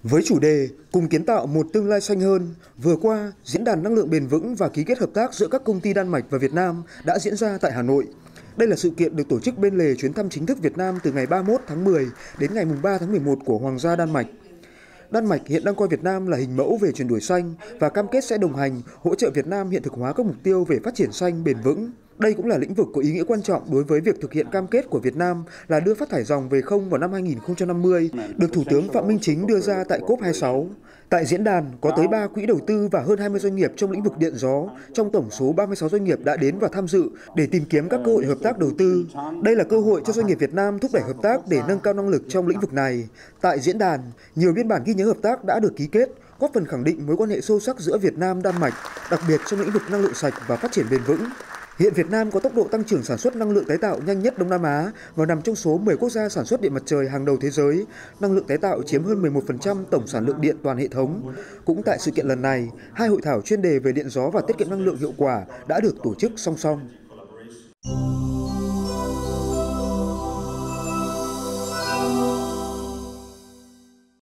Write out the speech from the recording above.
Với chủ đề cùng kiến tạo một tương lai xanh hơn, vừa qua, Diễn đàn Năng lượng bền vững và ký kết hợp tác giữa các công ty Đan Mạch và Việt Nam đã diễn ra tại Hà Nội. Đây là sự kiện được tổ chức bên lề chuyến thăm chính thức Việt Nam từ ngày 31 tháng 10 đến ngày 3 tháng 11 của Hoàng gia Đan Mạch. Đan Mạch hiện đang coi Việt Nam là hình mẫu về chuyển đổi xanh và cam kết sẽ đồng hành, hỗ trợ Việt Nam hiện thực hóa các mục tiêu về phát triển xanh bền vững. Đây cũng là lĩnh vực có ý nghĩa quan trọng đối với việc thực hiện cam kết của Việt Nam là đưa phát thải ròng về không vào năm 2050, được Thủ tướng Phạm Minh Chính đưa ra tại COP26. Tại diễn đàn, có tới 3 quỹ đầu tư và hơn 20 doanh nghiệp trong lĩnh vực điện gió, trong tổng số 36 doanh nghiệp đã đến và tham dự để tìm kiếm các cơ hội hợp tác đầu tư. Đây là cơ hội cho doanh nghiệp Việt Nam thúc đẩy hợp tác để nâng cao năng lực trong lĩnh vực này. Tại diễn đàn, nhiều biên bản ghi nhớ hợp tác đã được ký kết, góp phần khẳng định mối quan hệ sâu sắc giữa Việt Nam, Đan Mạch, đặc biệt trong lĩnh vực năng lượng sạch và phát triển bền vững. Hiện Việt Nam có tốc độ tăng trưởng sản xuất năng lượng tái tạo nhanh nhất Đông Nam Á và nằm trong số 10 quốc gia sản xuất điện mặt trời hàng đầu thế giới. Năng lượng tái tạo chiếm hơn 11% tổng sản lượng điện toàn hệ thống. Cũng tại sự kiện lần này, 2 hội thảo chuyên đề về điện gió và tiết kiệm năng lượng hiệu quả đã được tổ chức song song.